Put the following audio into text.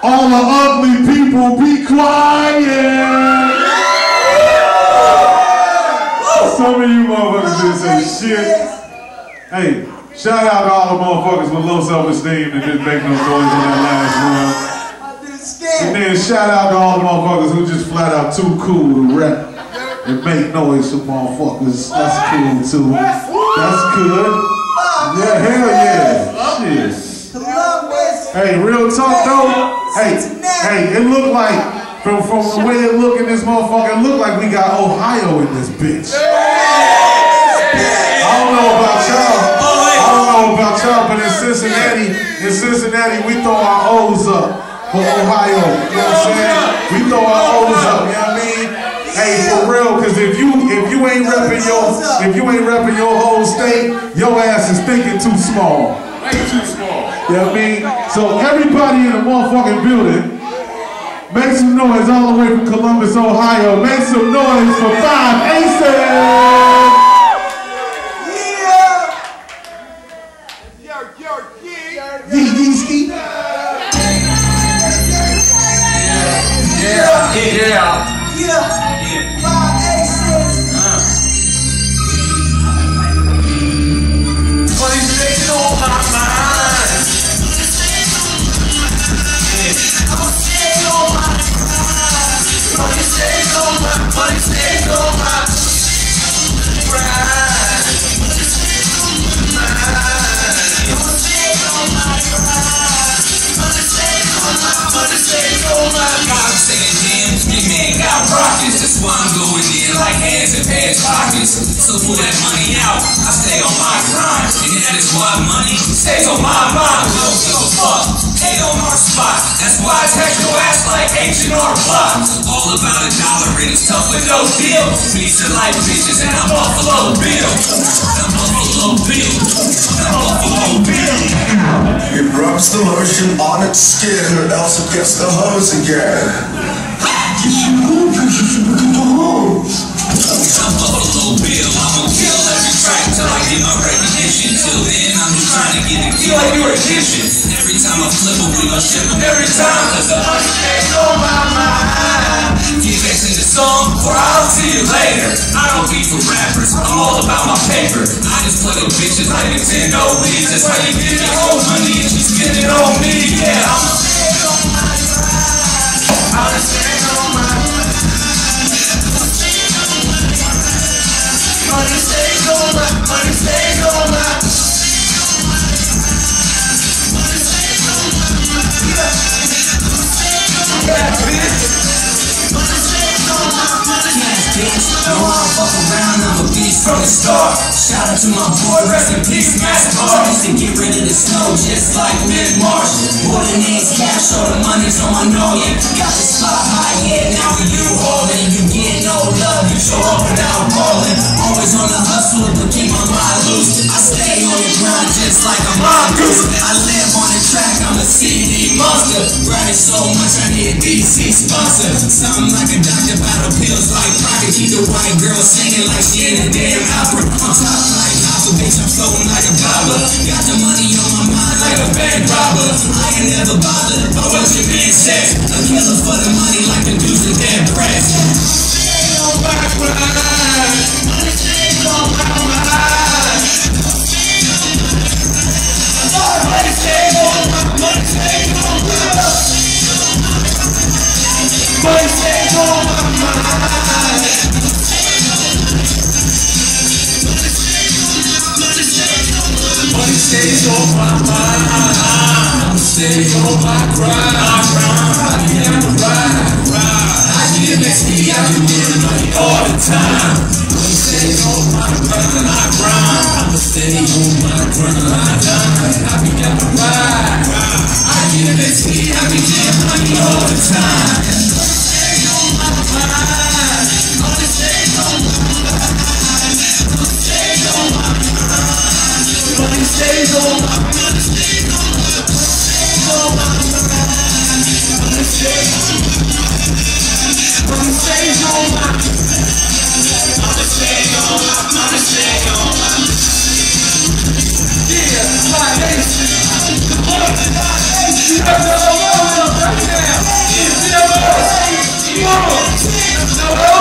All the ugly people be quiet. Some of you motherfuckers didn't say shit. Hey, shout out to all the motherfuckers with low self-esteem that didn't make no noise on that last run. And then shout out to all the motherfuckers who just flat out too cool to rap and make noise for motherfuckers. That's cool too. That's good. Yeah, hell yeah. Shit. Hey, real talk though. Hey, it looked like, from the way it look in this motherfucker, it look like we got Ohio in this bitch. I don't know about y'all, but in Cincinnati, we throw our O's up for Ohio. You know what I'm saying? We throw our O's up. You know what I mean? Hey, for real, because if you ain't repping your whole state, your ass is thinking too small. Way too small. You know what I mean? So everybody in the motherfucking building, make some noise all the way from Columbus, Ohio. Make some noise for 5 Aces. That's why I'm going in like hands and pants pockets. So pull that money out, I stay on my grind. And that is why money stays on my mind. We don't give a fuck, hate on our spot. That's why I text your ass like H&R Block. All about a dollar and it's tough with no deal. Piece of life bitches and I'm Buffalo Bill. I'm Buffalo Bill. I'm Buffalo Bill. He rubs the lotion on its skin or else it gets the hose again. I'm Buffalo Bill, I'ma kill every track till I get my recognition. Till then, I'm just trying to get a kill like your addiction. Every time I flip a we gon' ship them every time. Cause the money stays on my mind. Keep mixing the song, or I'll see you later. I don't beef with rappers, I'm all about my paper. I just play with bitches like Nintendo Wii. That's why you give me old money and she spend it on me. Yeah, I'ma stay on my grind. I'ma stay on my grind. Money stays on my, money stays on my. Money stays on my, yeah, bitch. Money stays on my, money stays on my. No, I don't fuck around, I'm a beast from the start. Shout out to my boy, rest in peace, Master Hard. Used to get rid of the snow just like mid-March. More than names, cash, all the money's on my know. Yeah, got the spot high, yeah, now we you holding. You get no love, you show up and I'm balling. Always on the hustle, but keep my mind loose. I stay on the grind just like a mongoose. I live on the track, I'm a CD monster. Grinding so much, I need a DC sponsor. Something like a doctor, battle pills like Crockett. Keep the white girl singing like she in a damn opera. I'm top like Hopper, bitch, I'm floating like a gobbler. Got the money on my mind like a bank robber. I ain't never bothered about what you been said. A killer for the money like the dudes that dead press. Stay on my grind. Money stays on my mind. Money stays on my, money stays on my. Money stays on my mind. Money stays on my mind. I'ma stay on my grind. I can't ride. I get messy, I can get money all the time. Money stays on my grind. I grind. I'ma stay on my grind. I be got to ride. I get messy, I can get money all the time. Money stays on my mind. Money stays on my mind. Money stays on my mind. Money stays on my mind. Money stays on my mind. Money stays on my mind. Money stays on my mind. Money stays on my mind. Money stays on my mind. Yeah, 5 Aces. 5 Aces. No